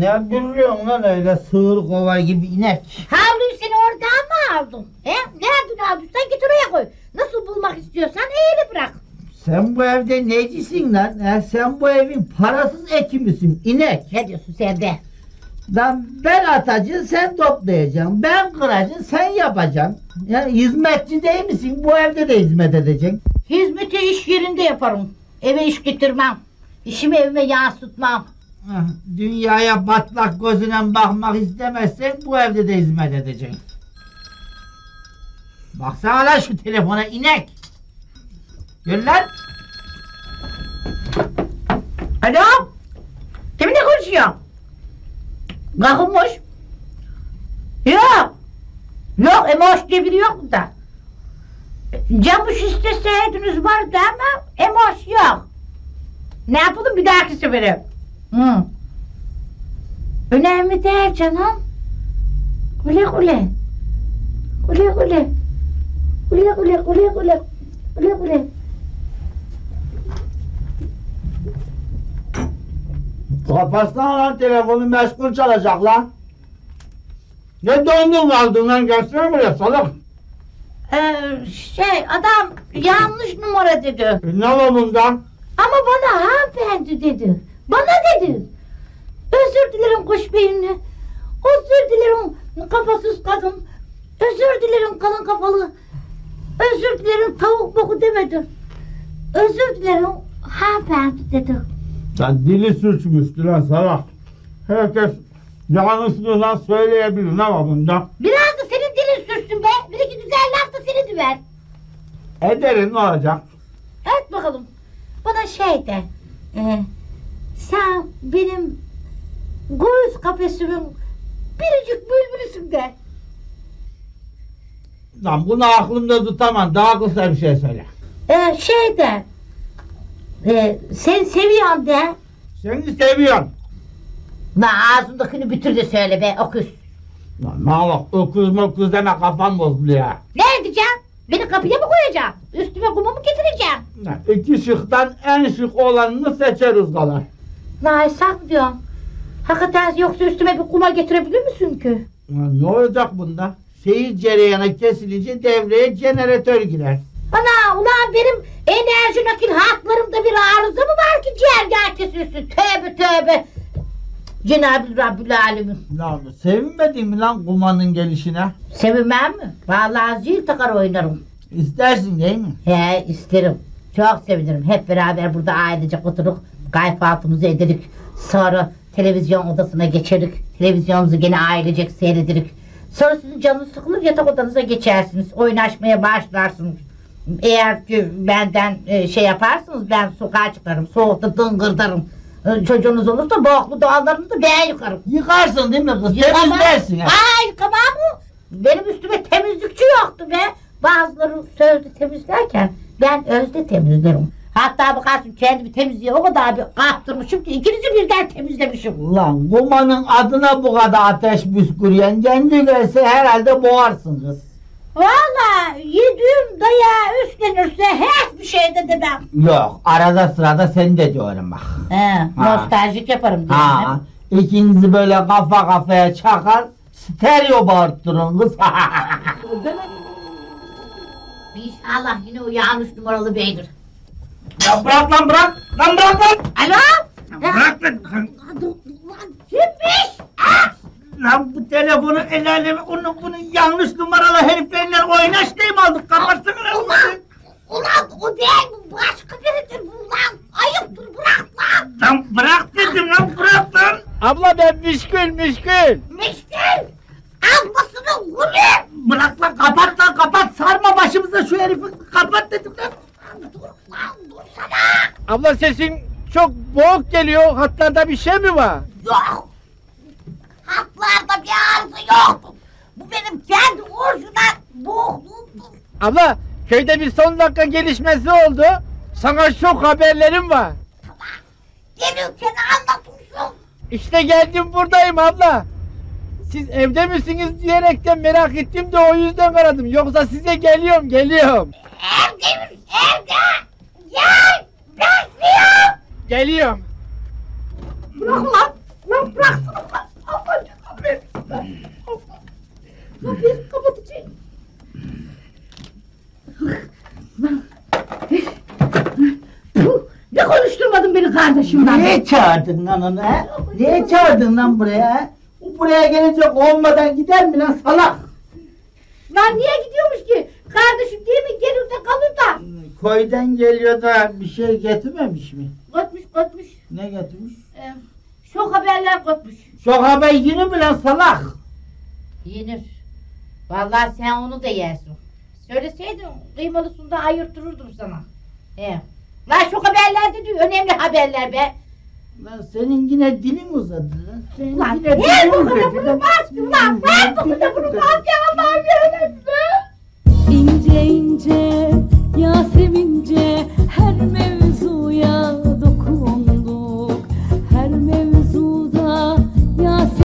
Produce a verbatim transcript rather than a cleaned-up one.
Ne duruyorsun lan öyle sığır kova gibi inek? Havluyu seni oradan mı aldın? He? Nereden aldıysan git oraya koy. Nasıl bulmak istiyorsan öyle bırak. Sen bu evde necisin lan? Ha, sen bu evin parasız eki misin? İnek. Ne diyorsun sen de? Lan ben atacı sen toplayacaksın. Ben kıracı sen yapacaksın. Ya hizmetçi değil misin? Bu evde de hizmet edeceksin. Hizmeti iş yerinde yaparım. Eve iş getirmem. İşimi evime yansıtmam. Ah, dünyaya batlak gözüne bakmak istemezsen bu evde de hizmet edeceksin. Baksana lan şu telefona inek. Gel lan. Alo? Kiminle konuşuyorsun? Kalkınmış. Yok. Yok, Emoş diye biri yok burada. Camış isteseydiniz vardı ama Emoş yok. Ne yapalım bir dahaki sefere? Hı. Önemli değil canım. Güle güle. Güle güle. Güle güle güle güle. Güle güle. Kapatsana lan telefonu meşgul çalacak lan. Ne dondun kaldın lan gelsene buraya salak. Ee, şey adam yanlış numara dedi. E, ne var bundan? Ama bana hanımefendi dedi. Bana dedi. Özür dilerim kuş beyinli. Özür dilerim kafasız kadın. Özür dilerim kalın kafalı. Özür dilerim tavuk boku demedi. Özür dilerim hanımefendi dedi. Sen dili sürçmüştü lan salak. Herkes yanlışlığından söyleyebilir ne var bunda? Biraz da senin dilin sürsün be. Bir iki güzel laf da seni düver. Ederim ne olacak? Evet bakalım. Bana şey de. E, sen benim göğüs kafesimin biricik bülbülüsün de. Lan bunu aklımda tutamam. Daha kısa bir şey söyle. E, şey de. E, sen seviyorsun de. Seni seviyorum. La ağzındakini bitir de söyle be öküz. Lan ne bak öküz möküz deme kafam bozuluyor ya. Ne edeceğim? Beni kapıya mı koyacağım? Üstüme kumu mu getireceğim? Lan İki şıktan en şık olanını seçeriz kadar. La hesap diyorum. Hakikaten yoksa üstüme bir kuma getirebilir misin ki? Lan ne olacak bunda? Şehir cereyanı kesilince devreye jeneratör girer. Ana ulan benim enerji nakil hatlarımda bir arıza mı var ki ciğergen kesilsin? Tövbe tövbe. Cenab-ı Rabbül Alemin. Lan sevinmedin mi lan kumanın gelişine? Sevinmem mi? Vallahi zil takar oynarım. İstersin değil mi? He isterim. Çok sevinirim. Hep beraber burada ailecek oturup kayfaltımızı ederik. Sonra televizyon odasına geçerik. Televizyonumuzu gene ailecek seyrederik. Sonra sizin canınız sıkılır yatak odanıza geçersiniz. Oynaşmaya başlarsınız. Eğer ki benden e, şey yaparsınız ben sokağa çıkarım. Soğukta dıngırdarım. E, çocuğunuz olursa boğuklu doğallarını da ben yıkarım. Yıkarsın değil mi kız? Yıkamam. Temizlersin ha. Aa yıkamam mı? Benim üstüme temizlikçi yoktu be. Bazıları sözde temizlerken ben özde temizlerim. Hatta bakarsın kendimi temizliğe o kadar bir kaptırmışım ki ikinizi birden temizlemişim. Lan kumanın adına bu kadar ateş püskürüyen kendi gelse herhalde boğarsın kız. Valla yediğim dayağı üstlenirse hiçbir şey de demem. Yok arada sırada seni de diyorum bak. He, nostaljik yaparım diyorum. Ha, ikinizi böyle kafa kafaya çakar stereo bağırttırın kız. İnşallah yine o yanlış numaralı beydir. Ya bırak lan bırak! Lan bırak lan! Alo? Bırak lan! Kimmiş? Ah! Lan bu telefonu el alemi onu bunu yanlış numaralı heriflerle oynaş diye mi aldık? Kapatsana lan bunu! Ulan o değil bu başka biridir bu lan. Ayıptır bırak lan. Lan bırak dedim lan bırak lan! Abla ben müşkül müşkül. Meşgul. Ablasının gülü. Bırak lan kapat lan kapat! Sarma başımıza şu herifi kapat dedim lan! Dur lan dursana. Abla sesin çok boğuk geliyor. Hatlarda bir şey mi var? Yok. Hatlarda bir arıza yoktu. Bu benim kendi orijinal boğukluğumdur. Abla köyde bir son dakika gelişmesi oldu. Sana şok haberlerim var. Gelirken anlatırsın. İşte geldim buradayım abla. Siz evde misiniz diyerekten merak ettim de o yüzden aradım. Yoksa size geliyorum geliyorum. Evde mi? Evde. Gel. Bekliyorum. Geliyorum. Bırak lan. Lan bıraksana. Kapıyı kapatacağım. Puh, ne konuşturmadın beni kardeşimden? Niye çağırdın lan onu he? Niye çağırdın lan buraya he? O buraya gelecek olmadan gider mi lan salak? Lan niye gidiyormuş ki? Kardeşim değil mi? Gelir de kalır da. Köyden geliyor da bir şey getirmemiş mi? Kotmuş kotmuş. Ne getirmiş? Ee, şok haberler kotmuş. Şu haber yeni mi lan salak? Yenir. Vallahi sen onu da yersin. Söyleseydin kıymalısında ayırtırırdım sana. Ee, lan şok haberler diyor. Önemli haberler be. Lan senin yine dilin uzadı lan. Senin Ulan yine ver dilin bu uzadı kadar bunu lan. bas. Ulan ver bu kadar bunu bas ya Allah'ım yarabbim. İnce ince Yasemince